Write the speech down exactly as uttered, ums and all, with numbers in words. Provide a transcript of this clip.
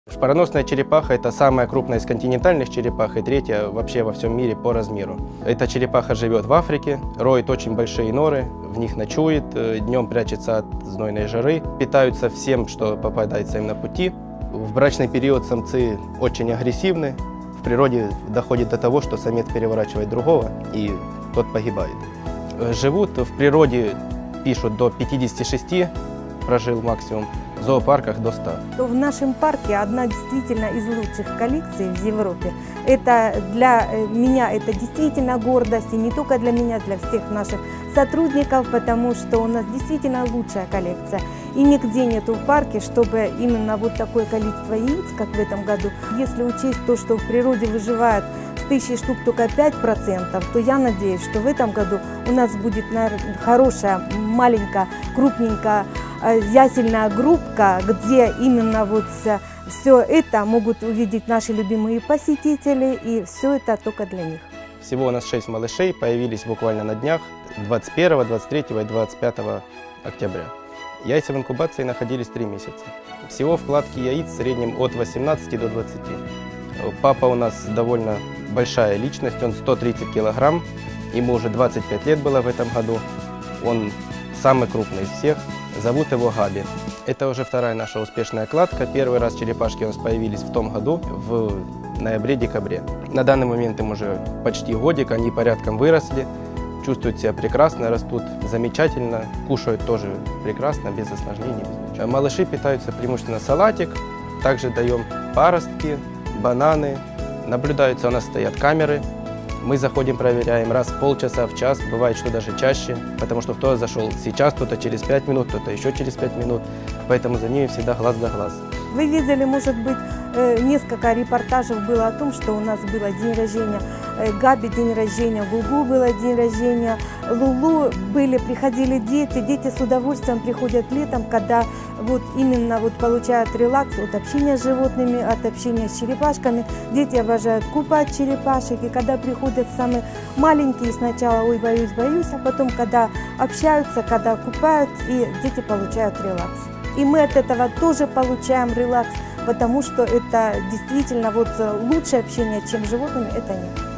Шпороносная черепаха – это самая крупная из континентальных черепах и третья вообще во всем мире по размеру. Эта черепаха живет в Африке, роет очень большие норы, в них ночует, днем прячется от знойной жары, питаются всем, что попадается им на пути. В брачный период самцы очень агрессивны, в природе доходит до того, что самец переворачивает другого и тот погибает. Живут в природе, пишут, до пятидесяти шести, прожил максимум. В зоопарках до ста. В нашем парке одна действительно из лучших коллекций в Европе. Это для меня это действительно гордость, и не только для меня, для всех наших сотрудников, потому что у нас действительно лучшая коллекция. И нигде нету в парке, чтобы именно вот такое количество яиц, как в этом году. Если учесть то, что в природе выживает с тысячи штук только пять процентов, то я надеюсь, что в этом году у нас будет хорошая, маленькая, крупненькая ясельная группка, где именно вот все это могут увидеть наши любимые посетители, и все это только для них. Всего у нас шесть малышей появились буквально на днях, двадцать первого, двадцать третьего и двадцать пятого октября. Яйца в инкубации находились три месяца. Всего вкладки яиц в среднем от восемнадцати до двадцати. Папа у нас довольно большая личность, он сто тридцать килограмм, ему уже двадцать пять лет было в этом году. Он самый крупный из всех. Зовут его Габи. Это уже вторая наша успешная кладка. Первый раз черепашки у нас появились в том году, в ноябре-декабре. На данный момент им уже почти годик, они порядком выросли, чувствуют себя прекрасно, растут замечательно, кушают тоже прекрасно, без осложнений. Без ничего. Малыши питаются преимущественно салатик, также даем паростки, бананы. Наблюдаются, у нас стоят камеры. Мы заходим, проверяем раз в полчаса, в час, бывает, что даже чаще, потому что кто-то зашел сейчас, кто-то через пять минут, кто-то еще через пять минут, поэтому за ними всегда глаз да глаз. Вы видели, может быть, несколько репортажей было о том, что у нас было день рождения Габи, день рождения Гугу, было день рождения Лулу, были, приходили дети, дети с удовольствием приходят летом, когда вот именно вот получают релакс от общения с животными, от общения с черепашками. Дети обожают купать черепашек, и когда приходят самые маленькие, сначала ой, боюсь, боюсь, а потом, когда общаются, когда купают, и дети получают релакс. И мы от этого тоже получаем релакс, потому что это действительно вот лучшее общение, чем с животными, это нет.